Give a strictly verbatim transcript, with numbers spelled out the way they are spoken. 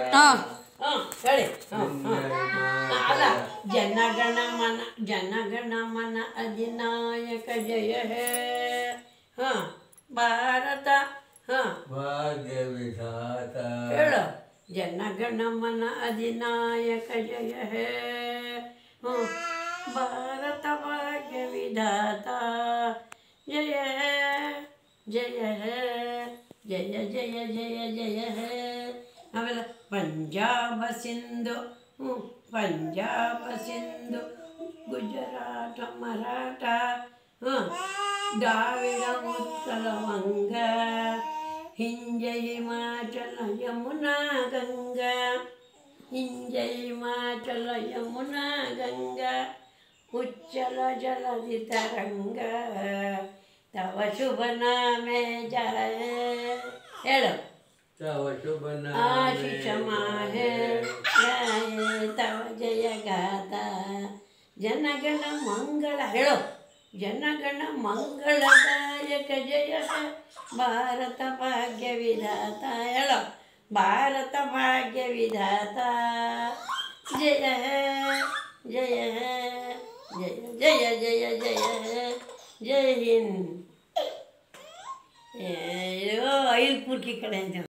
ಹಾಂ ಹಾಂ ಹೇಳಿ ಹಾಂ ಹಾಂ ಅಲ್ಲ ಜನಗಣ ಮನ ಜನಗಣ ಮನ ಅಧಿನಾಯಕ ಜಯ ಹೇ ಹಾಂ ಭಾರತ ಹಾಂ ಭಾಗ್ಯ ವಿಧಾತ ಹೇಳು ಜನಗಣ ಮನ ಅಧಿನಾಯಕ ಜಯ ಹೇ ಹ್ಞೂ ಭಾರತ ಭಾಗ್ಯ ವಿಧಾತ ಜಯ ಹೇ ಜಯ ಹೇ ಜಯ ಜಯ ಜಯ ಜಯ ಹೇ ಆಮೇಲೆ ಪಂಜಾಬ ಸಿಂಧು ಹ್ಞೂ ಪಂಜಾಬ ಸಿಂಧು ಗುಜರಾಟ ಮರಾಠ ಹ್ಞೂ ದ್ರಾವಿಡ ಉತ್ಕಲ ವಂಗ ಹಿಂಜ ಹಿಮಾಚಲ ಯಮುನಾ ಗಂಗಾ ಹಿಂಜ ಹಿಮಾಚಲ ಯಮುನಾ ಗಂಗಾ ಉಚ್ಚಲ ಜಲಧಿ ತರಂಗ ತವ ಶುಭ ನಾಮೆ ಜಯ ಹೇಳು ತವ ಶುಭ ಆಶಿಷ ಮಾಹೆ ಜಯ ತವ ಜಯ ಗಾತ ಜನಗಣ ಮಂಗಳ ಹೇಳು ಜನಗಣ ಮಂಗಳದಾಯಕ ಜಯ ಭಾರತ ಭಾಗ್ಯ ವಿಧಾತ ಹೇಳು ಭಾರತ ಭಾಗ್ಯ ವಿಧಾತ ಜಯ ಜಯ ಜಯ ಜಯ ಜಯ ಜಯ ಹಿಂದ್ ಐದು ಪೂರ್ಕಿ ಕಡೆ ಅಂತ